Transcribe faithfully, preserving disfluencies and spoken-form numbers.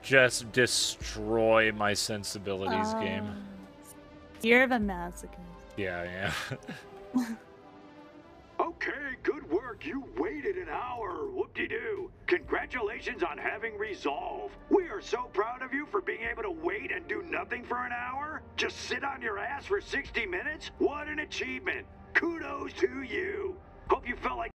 just destroy my sensibilities Uh, game. You're the masochist. Yeah, yeah. Okay, good work. You waited an hour. Whoop-de-doo. Congratulations on having resolve. We are so proud of you for being able to wait and do nothing for an hour. Just sit on your ass for sixty minutes? What an achievement. Kudos to you. Hope you felt like